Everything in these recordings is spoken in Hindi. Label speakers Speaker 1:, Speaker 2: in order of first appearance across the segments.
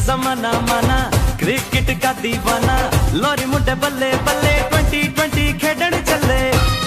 Speaker 1: जमाना माना क्रिकेट का दीवाना लोरी मुंडे बल्ले बल्ले 2020 खेडन चले।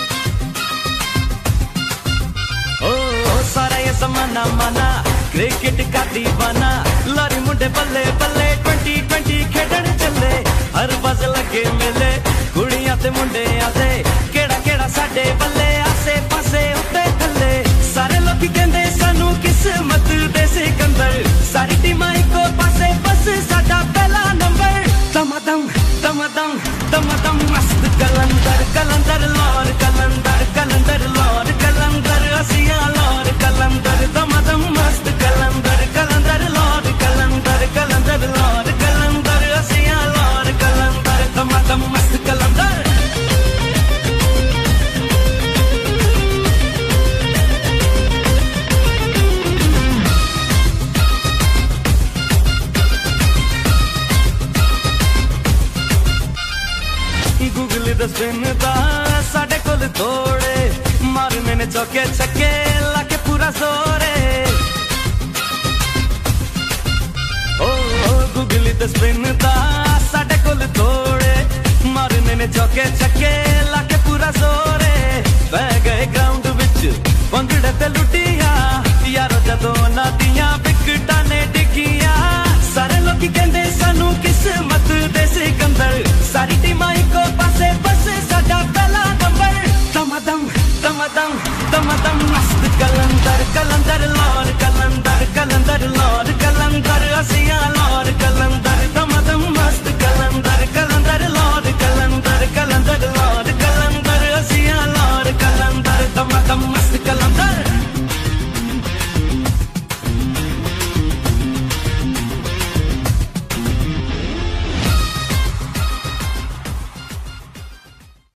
Speaker 1: ओ सारा ये जमाना माना क्रिकेट का दीवाना लोरी मुंडे बल्ले बल्ले 2020 खेडन चले। हर बज लगे मेले कुड़ियां ते मुंडे आते केड़ा केड़ा साडे बल्ले आसे पासे उत्ते थल्ले। सारे लोग कहंदे सानू किस्मत दे सिकंदर सारी टीमां इको पासे बस साडा पहला नंबर। दमादम दमादम दमादम मस्त कलंदर कलंदर लौर कलंदर कलंदर लौर कलंदर असियां लौर कलंदर दमादम मस्त कलंदर कलंदर लौर कलंदर कलंदर लौर कलंदर असियां लौर कलंदर दमादम मस्त कलंदर। गूगल दस्पिन दा साडे कोल तोड़े मारने ने चौके छक्के लाके पूरा जोरे। ओ गूगल दस्पिन दा साडे कोल तोड़े मारने ने चौके छक्के लाके पूरा जोरे। बह गए ग्राउंड विच पंगड़े ते लुटिया यारो जदों ना दियां विकटां ने डिगिया। सारे लोग कहंदे सानू किस्मत दे सिकंदर सारी टीमां इको पासे बस साडा पहला नंबर। दमादम दमादम दमादम मस्त कलंदर कलंदर लौर कलंदर कलंदर लौर